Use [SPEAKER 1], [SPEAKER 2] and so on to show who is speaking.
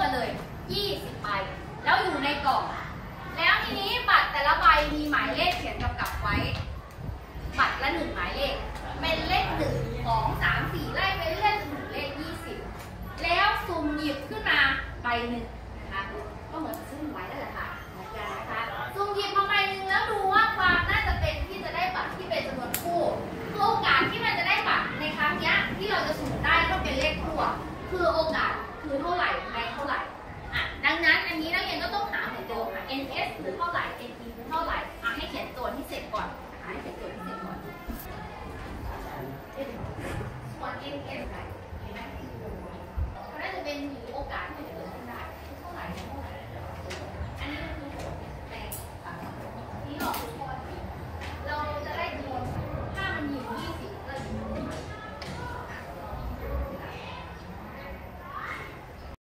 [SPEAKER 1] กันเลย20 ใบแล้วอยู่ในกล่องแล้วทีนี้บัตรแต่ละใบมีหมายเลขเขียนกำกับไว้บัตรละ1หมายเลขเป็นเลข1 2 3 4ไล่ไปเรื่อยจนถึงเลข20แล้วสุ่มหยิบขึ้นมาใบหนึ่งนะคะก็เหมือนซื้อไว้นั่นแหละค่ะเหมือนกันนะคะสุ่มหยิบมาใบหนึ่งแล้วดูว่าความน่าจะเป็นที่จะได้บัตรที่เป็นจำนวนคู่คือโอกาสที่มันจะได้บัตรในครั้งนี้ที่เราจะสุ่มได้ก็เป็นเลขคู่คือโอกาสคือเท่าไหร่ในเท่าไหร่ดังนั้นอันนี้นักเรียนก็ต้องหาเหมือนเดิมค่ะ NS คือเท่าไหร่ NP คือเท่าไหร่ให้เขียนโจทย์ที่เสร็จก่อนให้เขียนโจทย์ที่เสร็จก่อนส่วน NS เห็นไหมมันน่าจะเป็น